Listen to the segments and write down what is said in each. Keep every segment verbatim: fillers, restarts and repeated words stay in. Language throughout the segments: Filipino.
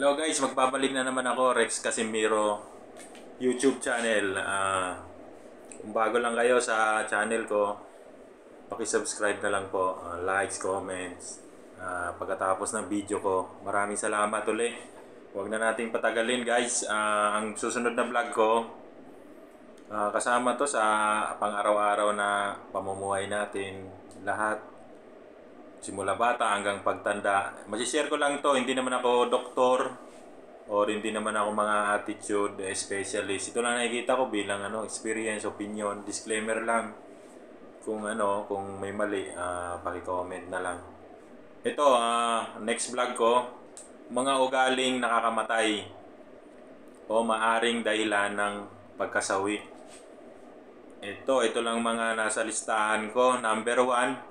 Hello guys, magbabalik na naman ako, Rex Casimiro YouTube channel. Uh, kung bago lang kayo sa channel ko, paki-subscribe na lang po, uh, likes, comments, uh, pagkatapos ng video ko. Maraming salamat ulit. Huwag na nating patagalin guys. Uh, ang susunod na vlog ko, uh, kasama to sa pang-araw-araw na pamumuhay natin lahat. Simula bata hanggang pagtanda. Masishare ko lang to, hindi naman ako doktor or hindi naman ako mga attitude specialist. Ito lang nakikita ko bilang ano, experience, opinion, disclaimer lang. Kung ano, kung may mali, uh, paki-comment na lang. Ito, uh, next vlog ko, mga ugaling nakakamatay o maaring dahilan ng pagkasawi. Ito, ito lang mga nasa listahan ko. Number one,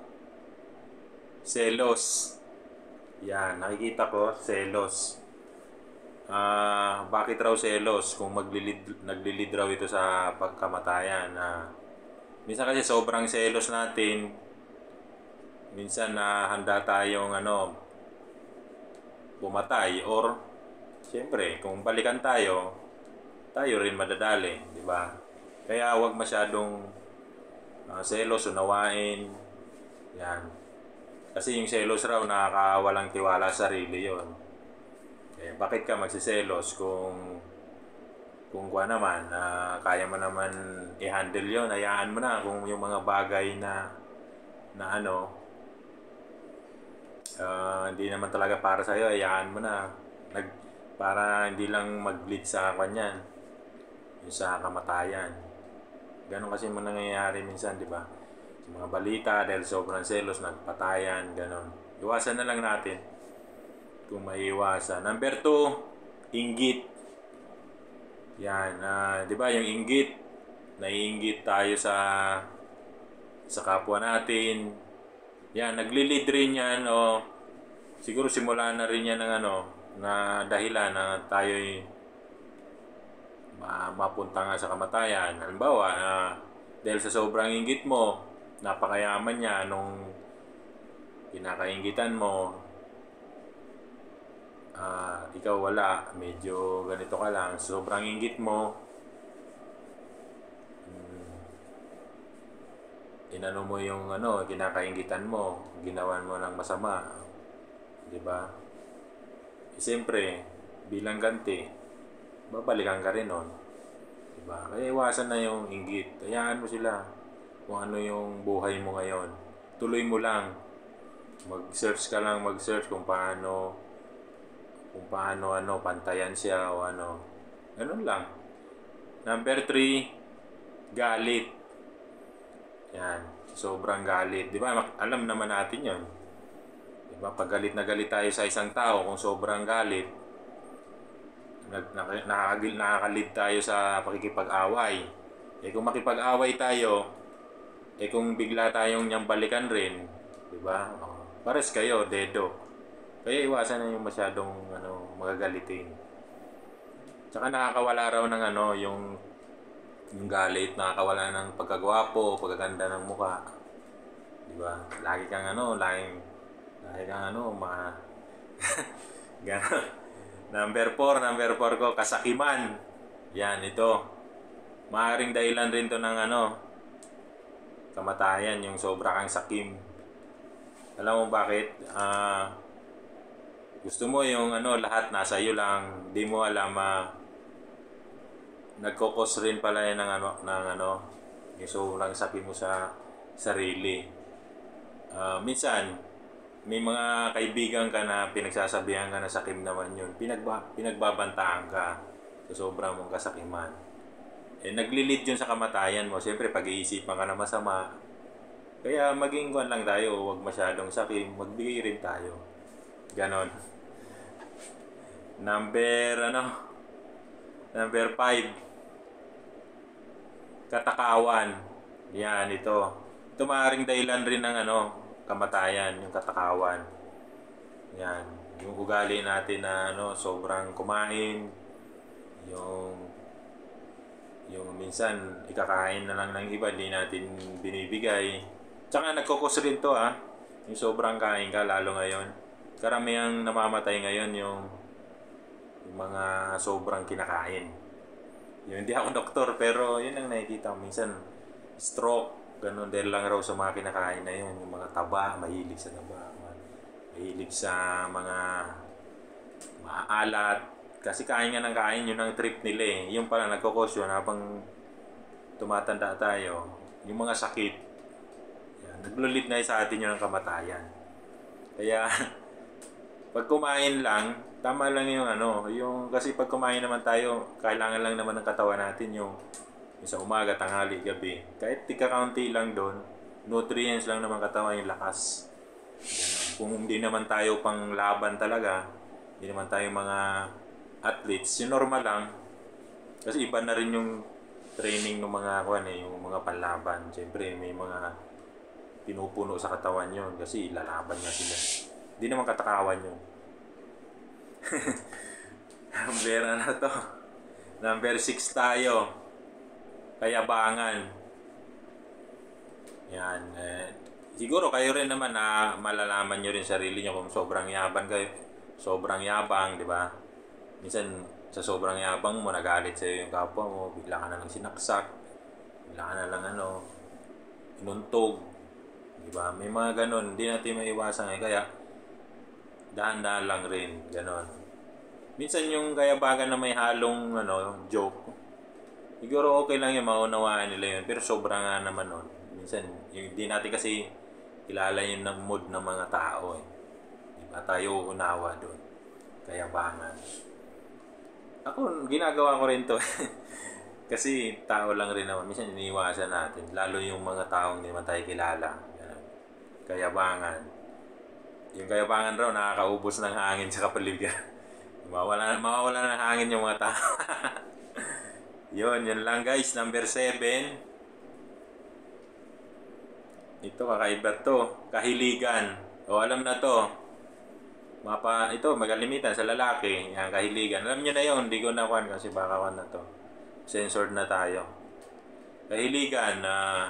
selos. Yan, nakikita ko, selos. Ah, uh, bakit raw selos? Kung maglilid, naglilid raw ito sa pagkamatayan. Uh, minsan kasi sobrang selos natin. Minsan na uh, handa tayong ano, pumatay or siyempre, kung balikan tayo, tayo rin madadali, di ba? Kaya huwag masyadong uh, selos, unawain. Yan. Kasi yung selos raw, nakakawalang tiwala sa sarili yon. Eh, bakit ka magsiselos kung kung kuha naman, uh, kaya mo naman i-handle yon, hayaan mo na kung yung mga bagay na na ano, uh, hindi naman talaga para sa'yo, hayaan mo na. Nag, para hindi lang mag-lead sa kanyan, yung sa kamatayan. Ganon kasi mo nangyayari minsan, di ba? Sa mga balita dahil sobrang selos, nagpatayan, ganon. Iwasan na lang natin kung maiiwasan. Number two, inggit. Yan, uh, di ba yung inggit, naiinggit tayo sa sa kapwa natin. Yan, naglilid rin yan o siguro simula na rin yan ng ano, na dahilan na tayo'y ma mapunta nga sa kamatayan. Halimbawa, uh, dahil sa sobrang inggit mo, napakayaman niya nung kinakainggitan mo, uh, ikaw wala, medyo ganito ka lang, sobrang inggit mo, um, inano mo yung ano, kinakainggitan mo, ginawan mo ng masama, di ba? E, siyempre, bilang ganti, babalikan ka rin nun, di ba? Kaya iwasan na yung inggit, hayaan mo sila kung ano yung buhay mo ngayon. Tuloy mo lang. Mag-search ka lang, mag-search kung paano kung paano ano, pantayan siya o ano. Ganun lang. Number three, galit. Yan. Sobrang galit. Di ba? Alam naman natin yon. Di ba? Pag galit na galit tayo sa isang tao, kung sobrang galit, nakakalid tayo sa pakikipag-away. Eh kung makipag-away tayo, eh kung bigla tayong nyambalikan rin, di ba? Oh, pares kayo, dedo. Kaya iwasan na yung masyadong ano, magagalitin. Tsaka nakakawala raw ng ano, yung yung galit, nakakawala ng pagkagwapo, pagkaganda ng mukha. Di ba? Lagi kang ano, laging lagi kang ano, ma Ganon. Number four, number four ko, kasakiman. Yan, ito. Maaring dahilan rin to ng ano, kamatayan, yung sobra kang sakim. Alam mo bakit? Uh, gusto mo yung ano, lahat nasa iyo lang, di mo alam, uh, nagkokos rin pala yan ng ano, ng ano, yung sobrang sakim mo sa sarili. Uh, minsan, may mga kaibigan ka na pinagsasabihan ka na sakim naman yun, pinagba, pinagbabantaan ka sa sobrang mong kasakiman. Eh, naglilid yun sa kamatayan mo. Siyempre, pag-iisipan ka na masama. Kaya maging kuwan lang tayo. Huwag masyadong sakim. Magbigay rin tayo. Ganon. Number, ano? Number five. Katakawan. Yan, ito. Ito maaaring dahilan rin ng ano, kamatayan. Yung katakawan. Yan. Yung ugali natin na ano, sobrang kumain. Yung yung minsan ikakain na lang ng iba, hindi natin binibigay. Tsaka nagkukos rin to, ha, yung sobrang kain ka, lalo ngayon. Karamihang namamatay ngayon yung yung mga sobrang kinakain. Yun, hindi ako doktor, pero yun ang nakikita ko. Minsan, stroke, ganun dahil lang raw sa mga kinakain na yun. Yung mga taba, mahilig sa taba. Mahilig sa mga maalat. Kasi kain nga ng kain, yun ang trip nila eh. Yung pala nagkukos yun habang tumatanda tayo. Yung mga sakit, yan, naglulid na sa atin yun ng kamatayan. Kaya, pag kumain lang, tama lang yung ano, yung kasi pag kumain naman tayo, kailangan lang naman ng katawan natin yung, yung sa umaga, tanghali, gabi. Kahit tika-kaunti lang doon, nutrients lang naman katawan yung lakas. Kung hindi naman tayo pang laban talaga, hindi naman tayo mga athletes, yung normal lang. Kasi iba na rin yung training ng mga kuan eh, yung mga panlaban. Siyempre, may mga pinupuno sa katawan yun kasi lalaban nga sila. Hindi naman katakawan yun. Number ano to? Number six tayo. Kayabangan. Yan. Eh, siguro kayo rin naman na malalaman nyo rin sarili nyo kung sobrang yabang kayo. Sobrang yabang, di ba? Minsan sa sobrang yabang mo, nagalit sa'yo yung kapwa mo, bigla ka na lang sinaksak, bigla ka na lang ano, inuntog. Di ba? May mga ganon, hindi natin maiwasan eh. Kaya, dahan-dahan lang rin, ganon. Minsan yung kayabangan na may halong ano, joke, siguro okay lang yung maunawaan nila yun, pero sobra nga naman nun. Minsan, hindi natin kasi kilala yun ng mood ng mga tao eh. Diba? Tayo unawa doon. Kayabangan. Ako, ginagawa ko rin to. Kasi tao lang rin naman. Minsan iniiwasan natin. Lalo yung mga taong hindi naman tayo kilala. Ganun. Kayabangan. Yung kayabangan raw, nakakaubos ng hangin sa kapaligiran. Mawawala, mawawala ng hangin yung mga tao. Yun, yun lang guys. Number seven. Ito, kakaiba to. Kahiligan. O, alam na to. Mapa, ito, magalimitan sa lalaki. Yan, kahiligan. Alam nyo na yun. Hindi ko nakuhan kasi baka kuhan na to. Censored na tayo. Kahiligan. Uh,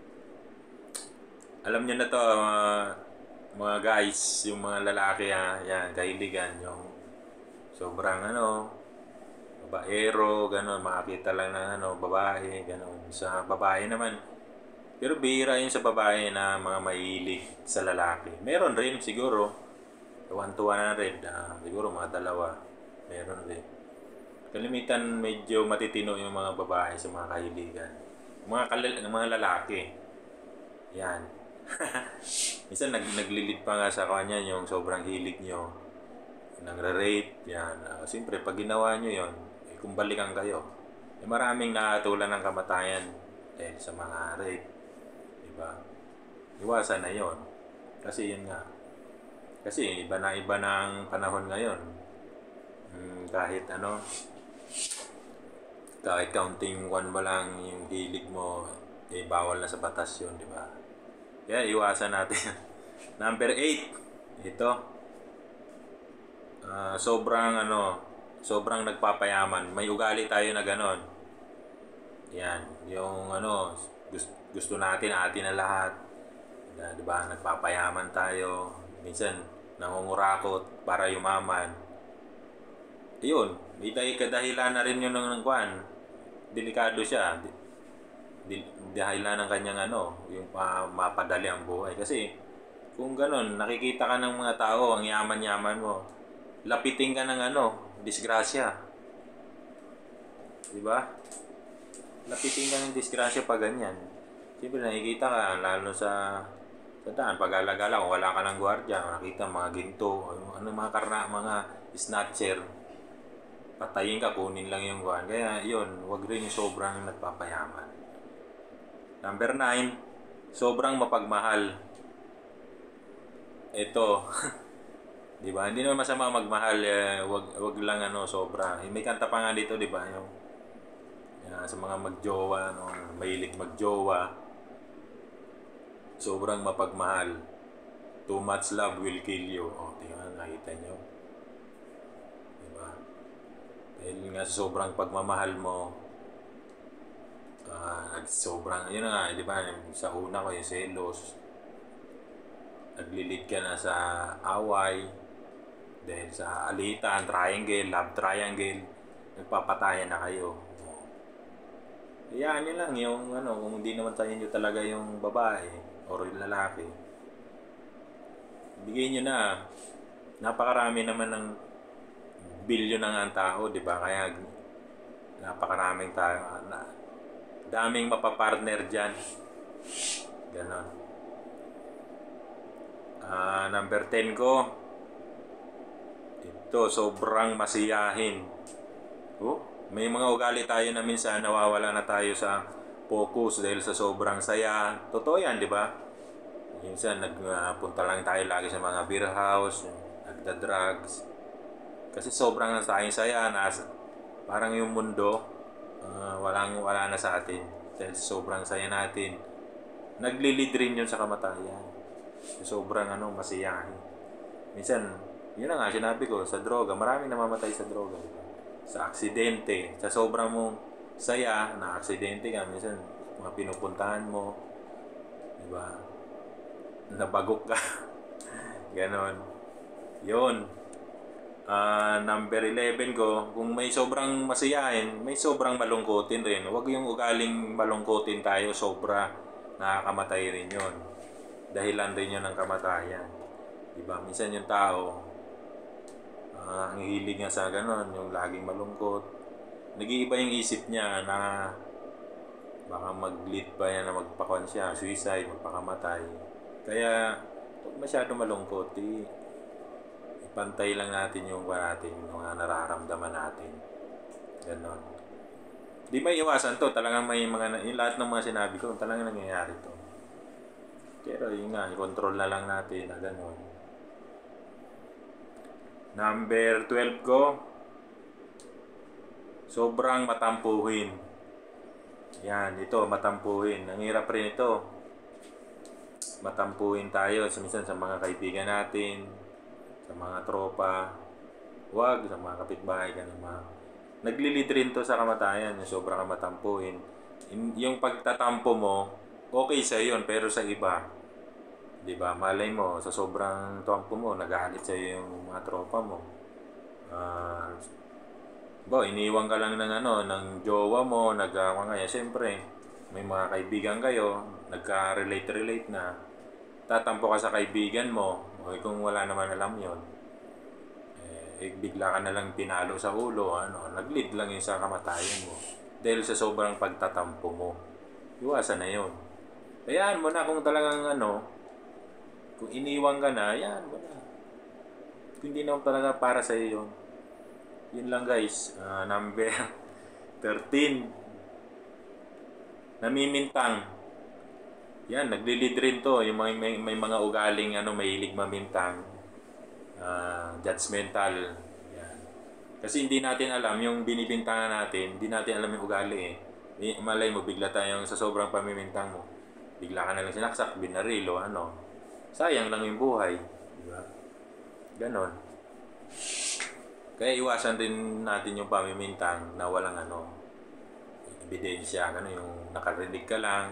alam nyo na to, uh, mga guys. Yung mga lalaki, ha. Yan, kahiligan. Yung sobrang, ano, babaero, gano'n. Makakita lang ng, ano, babae, gano'n. Sa babae naman. Pero bihira yun sa babae na mga mahilig sa lalaki. Meron rin, siguro. Tuwan-tuwa na rin. Uh, siguro mga dalawa. Meron rin. Kalimitan medyo matitino yung mga babae sa mga kahiligan. Mga, kalal- mga lalaki. Yan. Minsan nag naglilid pa nga sa kanya yung sobrang hilig nyo. Nagre-rape. Yan. Uh, Siyempre, pag ginawa nyo yun, eh, kung balikan kayo, eh, maraming nakatulan ng kamatayan dahil sa mga rape. Diba? Iwasan na yun. Kasi yun nga. Kasi iba na iba ng panahon ngayon. Hmm, kahit ano, kahit counting one mo lang yung hilig mo, eh bawal na sa batas yun, di ba? Kaya iwasan natin. Number eight. Ito. Uh, sobrang ano, sobrang nagpapayaman. May ugali tayo na ganon. Yan. Yung ano, gusto, gusto natin, atin na lahat. Uh, di ba? Nagpapayaman tayo. Minsan, nangungurakot para yumaman. Ayun, may dahil kadahilan na rin yun ng kwan. Delikado siya. Dahilan ng kanyang ano, yung uh, mapadali ang buhay. Kasi, kung ganun, nakikita ka ng mga tao, ang yaman-yaman mo, lapitin ka ng ano, disgrasya. Diba? Lapitin ka ng disgrasya pag ganyan. Siyempre, nakikita ka, lalo sa Tandaan, pag-alagala, kung wala ka ng gwardiya, nakita mga ginto, ano mga karna, mga snatcher, patayin ka, kunin lang yung guwan. Kaya yun, wag rin yung sobrang nagpapayaman. Number nine, sobrang mapagmahal. Ito, di ba? Hindi naman masama magmahal, eh, wag, wag lang ano, sobra. Eh, may kanta pa nga dito, di ba? Yung, yan, sa mga magjowa, no, mahilig magjowa. Sobrang mapagmahal. Too much love will kill you. O, tingnan, nakita nyo. Diba? Dahil nga sa sobrang pagmamahal mo, uh, sobrang, yun na nga, di ba? Sa una ko yung selos. Naglilid ka na sa away. Dahil sa alitan, triangle, love triangle, nagpapatayan na kayo. Hayaan nyo lang yung ano, kung hindi naman sa inyo talaga yung babae or yung lalaki. Bigay nyo na. Napakarami naman ng bilyon na nga ang tao, di ba? Kaya napakaraming tayo. Na, daming mapapartner dyan. Ganon. Uh, number ten ko. Ito, sobrang masiyahin. Oh, may mga ugali tayo na minsan nawawala na tayo sa focus dahil sa sobrang saya. Totoo yan, di ba? Minsan nagpunta uh, lang tayo lagi sa mga beer house, nagda-drugs. Kasi sobrang tayong saya, nasa, parang yung mundo, uh, walang, wala na sa atin. Dahil sobrang saya natin. Naglilid rin yun sa kamatayan. Sobrang ano, masiyahin. Minsan, yun na nga, sinabi ko, sa droga, maraming namamatay sa droga. Diba? Sa aksidente, sa sobrang mong saya, na aksidente ka, minsan, mga pinupuntahan mo, diba? Nabagok ka. Ganon. Yun. Uh, number eleven ko, kung may sobrang masiyahin, may sobrang malungkotin rin. Huwag yung ugaling malungkotin tayo, sobra, nakakamatay rin yun. Dahilan rin yun ng kamatayan. Diba? Minsan yung tao, uh, ang hilig nga sa ganon, yung laging malungkot. Nag-iiba yung isip niya na baka mag-lead pa yan na magpakon siya, suicide, magpakamatay. Kaya, huwag masyado malungkot. I- ipantay lang natin yung natin, yung mga nararamdaman natin. Ganon. Di may iwasan to. Talagang may mga, yung lahat ng mga sinabi ko, talagang nangyayari to. Pero yun nga, i-control na lang natin na ganon. Number twelve ko, sobrang matampuhin. Yan, ito, matampuhin. Ang hirap rin ito. Matampuhin tayo, minsan sa mga kaibigan natin, sa mga tropa, wag, sa mga kapitbahay ka naman. Naglilid rin to sa kamatayan, yung sobrang matampuhin. Yung pagtatampo mo, okay sa yun, pero sa iba, di ba, malay mo, sa sobrang tampo mo, nagalit sa yung mga tropa mo. Uh, bo, iniwan ka lang ng ano, ng jowa mo, nagawa nga yan. Siyempre, may mga kaibigan kayo, nagka-relate-relate na, tatampo ka sa kaibigan mo, o kung wala naman alam yon, eh, bigla ka na lang pinalo sa ulo, ano, nag-lead lang yun sa kamatayan mo. Dahil sa sobrang pagtatampo mo. Iwasan na yun. Hayaan mo na kung talagang ano, kung iniwan ka na, hayaan mo na. Kung hindi naman talaga para sa iyo yun. Yun lang guys. Uh, number thirteen. Namimintang. Yan, naglilid rin to. Yung may, may, may mga ugaling ano, mahilig mamintang. Uh, judgmental. Yan. Kasi hindi natin alam, yung binibintangan natin, hindi natin alam yung ugali eh. Malay mo, bigla tayong sa sobrang pamimintang mo. Bigla ka na lang sinaksak, binaril o ano. Sayang lang yung buhay. Diba? Ganon. Kaya iwasan din natin yung pamimintang na walang ano, ebidensya, ano, yung nakarinig ka lang.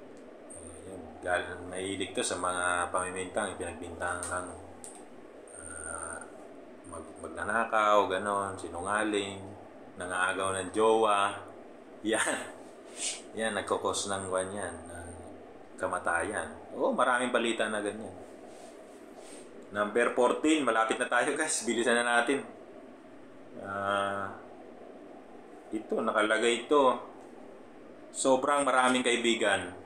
Mahilig to sa mga pamimintang, pinagbintangan lang, uh, mag magnanakaw, ganon, sinungaling, nangaagaw ng jowa. Yan. Yan, nagkukos ng ganyan, ng kamatayan. Oo, maraming balita na ganyan. Number fourteen, malapit na tayo guys, bilisan na natin. Uh, ito, nakalagay ito. Sobrang maraming kaibigan.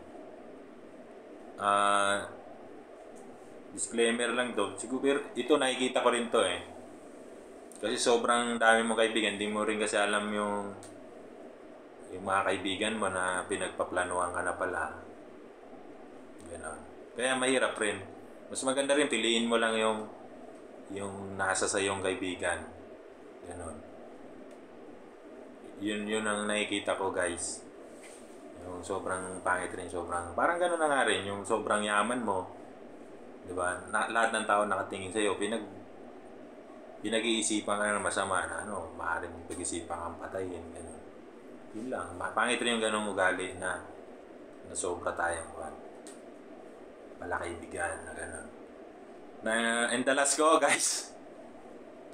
Uh, disclaimer lang to. Siguro ito nakikita ko rin to eh. Kasi sobrang dami mong kaibigan, hindi mo rin kasi alam yung yung mga kaibigan mo na pinagpaplanuhan ka na pala. Ganon. Kaya mahirap rin. Mas maganda rin piliin mo lang yung yung nasa sa iyong kaibigan. Ganon. Yun yun ang nakikita ko guys. Yung sobrang pangit rin, sobrang, parang gano'n na nga rin, yung sobrang yaman mo, di ba? Na, lahat ng tao nakatingin sa'yo, pinag, pinag-iisipan ka na masama na, ano, maaaring pag-isipan kang patayin, gano'n. Yun lang, pangit rin yung gano'ng ugali na, na sobra tayong, malaki bigan na gano'n. Na, and the last ko, guys,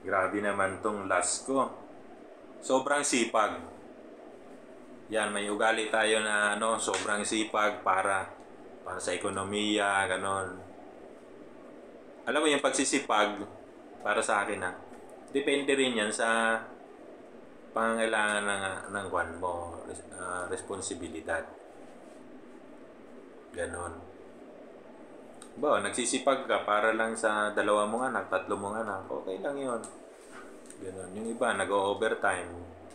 Grabe naman tong last ko. Sobrang sipag. Yan, may ugali tayo na ano, sobrang sipag para para sa ekonomiya, ganon. Alam mo yung pagsisipag para sa akin ha. Depende rin yan sa pangangailangan ng ng kwan mo, uh, responsibilidad. Ganon. Ba, nagsisipag ka para lang sa dalawa mong anak, tatlo mong anak, okay lang 'yon. Ganon. Yung iba nag-overtime.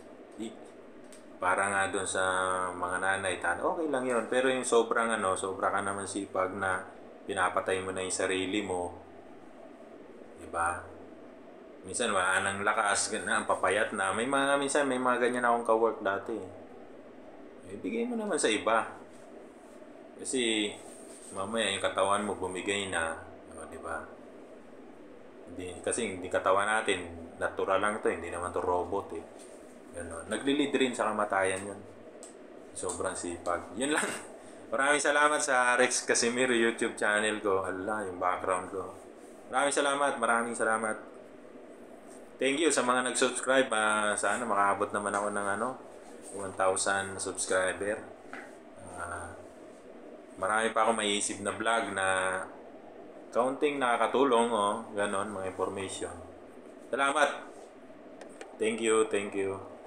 Para nga doon sa mga nanay, tan, okay lang 'yon. Pero yung sobrang ano, sobra ka naman sipag na pinapatay mo na yung sarili mo. 'Di ba? Minsan wala nang lakas, na papayat na. May mga minsan may mga ganyan akong ka-work dati. Eh, bigay mo naman sa iba. Kasi mamaya yung katawan mo bumigay na, o, di ba? Hindi kasi hindi katawan natin, natural lang 'to, hindi naman 'to robot eh. Ganon. Nagli-lead rin sa kamatayan 'yun. Sobrang sipag. 'Yun lang. Maraming salamat sa Rex Casimiro YouTube channel ko. Hala, yung background ko. Maraming salamat, maraming salamat. Thank you sa mga nag-subscribe. Uh, sana makaabot naman ako ng ano, one thousand subscriber. Uh, marami pa ako maiisip na vlog na kaunting nakakatulong, oh, ganon, mga information. Salamat. Thank you, thank you.